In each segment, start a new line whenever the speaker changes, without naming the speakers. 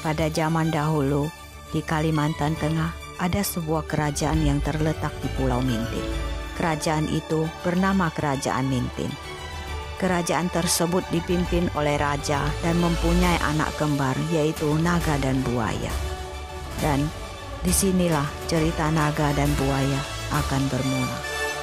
Pada zaman dahulu, di Kalimantan Tengah ada sebuah kerajaan yang terletak di Pulau Mintin. Kerajaan itu bernama Kerajaan Mintin. Kerajaan tersebut dipimpin oleh raja dan mempunyai anak kembar yaitu naga dan buaya. Dan disinilah cerita naga dan buaya akan bermula.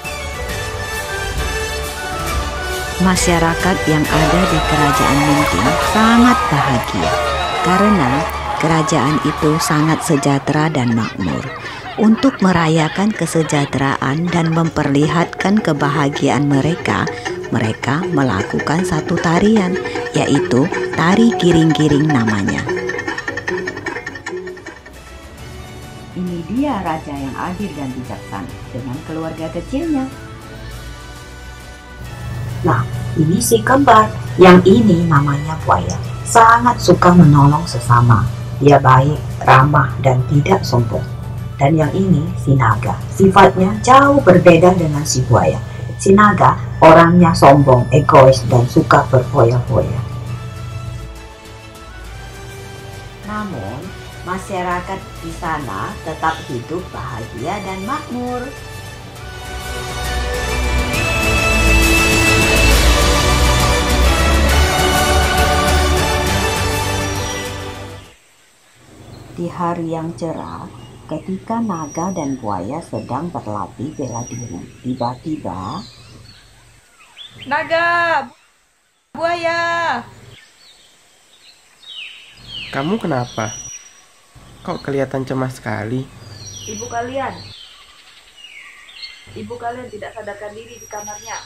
Masyarakat yang ada di Kerajaan Mintin sangat bahagia karena kerajaan itu sangat sejahtera dan makmur. Untuk merayakan kesejahteraan dan memperlihatkan kebahagiaan mereka melakukan satu tarian, yaitu tari giring-giring namanya. Ini dia raja yang adil dan bijaksana dengan keluarga kecilnya.
Nah, ini si kembar. Yang ini namanya buaya. Sangat suka menolong sesama. Dia baik, ramah, dan tidak sombong. Dan yang ini si naga. Sifatnya jauh berbeda dengan si buaya. Si naga orangnya sombong, egois, dan suka berfoya-foya.
Namun, masyarakat di sana tetap hidup bahagia dan makmur. Di hari yang cerah, ketika naga dan buaya sedang berlatih bela diri, tiba-tiba
naga, buaya.
Kamu kenapa? Kok kelihatan cemas sekali?
Ibu kalian tidak sadarkan diri di kamarnya.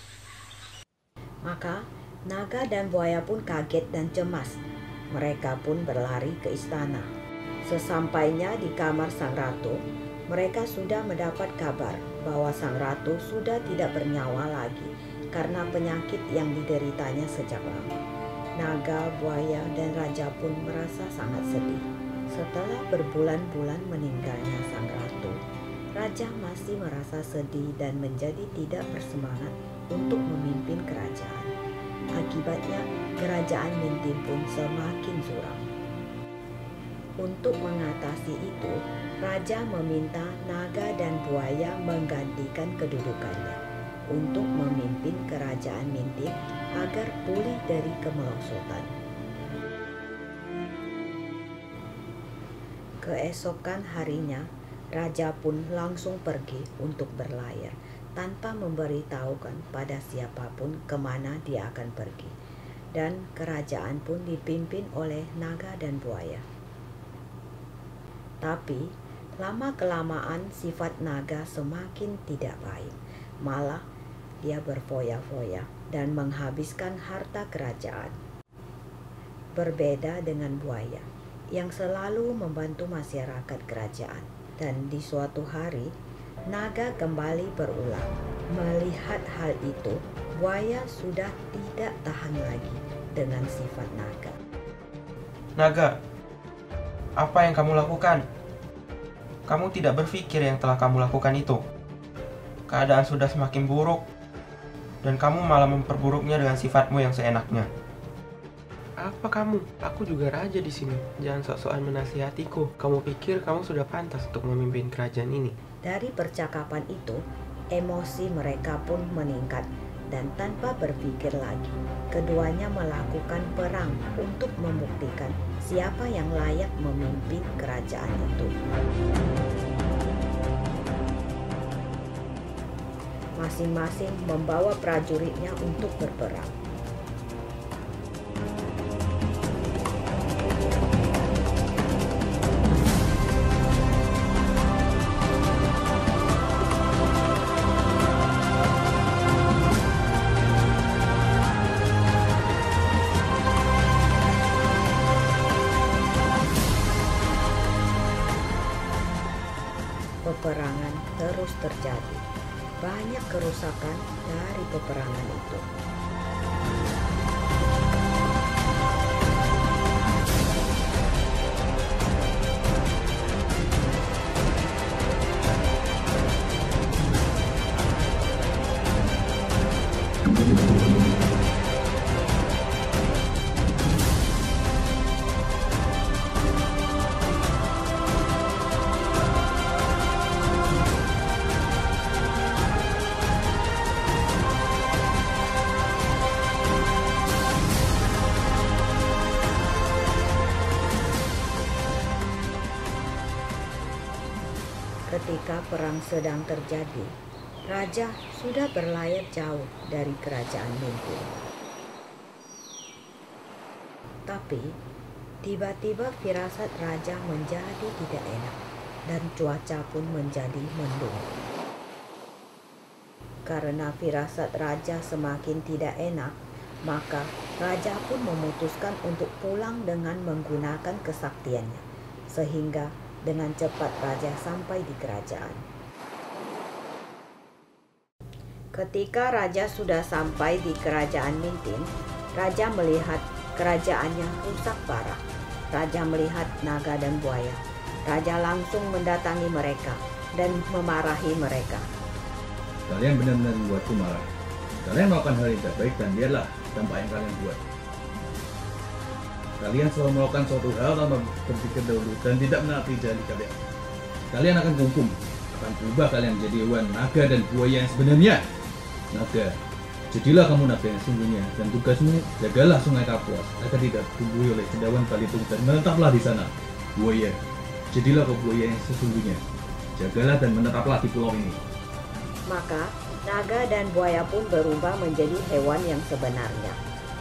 maka naga dan buaya pun kaget dan cemas. Mereka pun berlari ke istana. Sesampainya di kamar sang ratu, mereka sudah mendapat kabar bahwa sang ratu sudah tidak bernyawa lagi karena penyakit yang dideritanya sejak lama. Naga, buaya, dan raja pun merasa sangat sedih. Setelah berbulan-bulan meninggalnya sang ratu, raja masih merasa sedih dan menjadi tidak bersemangat untuk memimpin kerajaan. Akibatnya, kerajaan Mintin pun semakin suram. Untuk mengatasi itu, raja meminta naga dan buaya menggantikan kedudukannya untuk memimpin kerajaan Mintin agar pulih dari kemerosotan. Keesokan harinya, raja pun langsung pergi untuk berlayar tanpa memberitahukan pada siapapun kemana dia akan pergi. Dan kerajaan pun dipimpin oleh naga dan buaya. Tapi, lama-kelamaan sifat naga semakin tidak baik. Malah, dia berfoya-foya dan menghabiskan harta kerajaan. Berbeda dengan buaya, yang selalu membantu masyarakat kerajaan. Dan di suatu hari, naga kembali berulang. Melihat hal itu, buaya sudah tidak tahan lagi dengan sifat naga.
Naga, apa yang kamu lakukan? Kamu tidak berpikir yang telah kamu lakukan itu. Keadaan sudah semakin buruk, dan kamu malah memperburuknya dengan sifatmu yang seenaknya. Apa kamu? Aku juga raja di sini. Jangan sok-sokan menasihatiku. Kamu pikir kamu sudah pantas untuk memimpin kerajaan ini?
Dari percakapan itu, emosi mereka pun meningkat. Dan tanpa berpikir lagi, keduanya melakukan perang untuk membuktikan siapa yang layak memimpin kerajaan itu. Masing-masing membawa prajuritnya untuk berperang. Peperangan terus terjadi. Banyak kerusakan dari peperangan itu. ketika perang sedang terjadi, raja sudah berlayar jauh dari kerajaan Mintin. Tapi tiba-tiba firasat raja menjadi tidak enak dan cuaca pun menjadi mendung. Karena firasat raja semakin tidak enak, maka raja pun memutuskan untuk pulang dengan menggunakan kesaktiannya, sehingga dengan cepat raja sampai di kerajaan. Ketika raja sudah sampai di kerajaan Mintin, raja melihat kerajaannya rusak parah. Raja melihat naga dan buaya. Raja langsung mendatangi mereka dan memarahi mereka.
Kalian benar-benar membuatku marah. Kalian melakukan hal yang tidak baik dan lihatlah dampak yang kalian buat. Kalian selalu melakukan suatu hal tanpa berpikir dahulu dan tidak menaati janji kalian. Kalian akan dihukum, akan berubah kalian menjadi hewan naga dan buaya yang sebenarnya. Naga, jadilah kamu naga yang sesungguhnya dan tugasmu jagalah sungai Kapuas agar tidak dibumbui oleh cendawan Balitung dan menetaplah di sana. Buaya, jadilah kau buaya yang sesungguhnya. Jagalah dan menetaplah di pulau ini.
Maka naga dan buaya pun berubah menjadi hewan yang sebenarnya.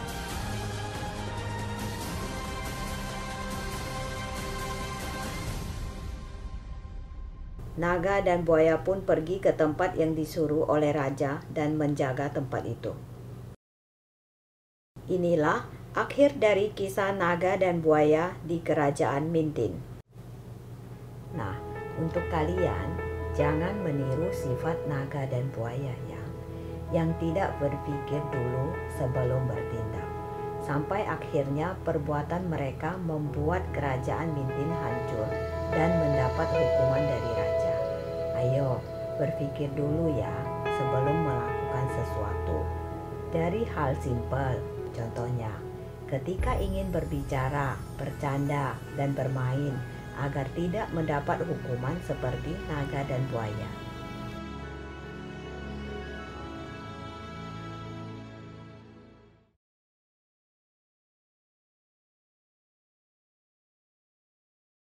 Naga dan buaya pun pergi ke tempat yang disuruh oleh raja dan menjaga tempat itu. Inilah akhir dari kisah naga dan buaya di kerajaan Mintin. Nah, untuk kalian, jangan meniru sifat naga dan buaya yang tidak berpikir dulu sebelum bertindak. Sampai akhirnya perbuatan mereka membuat kerajaan Mintin hancur dan mendapat hukuman dari raja. Ayo, berpikir dulu ya sebelum melakukan sesuatu. Dari hal simpel, contohnya, ketika ingin berbicara, bercanda, dan bermain agar tidak mendapat hukuman seperti naga dan buaya.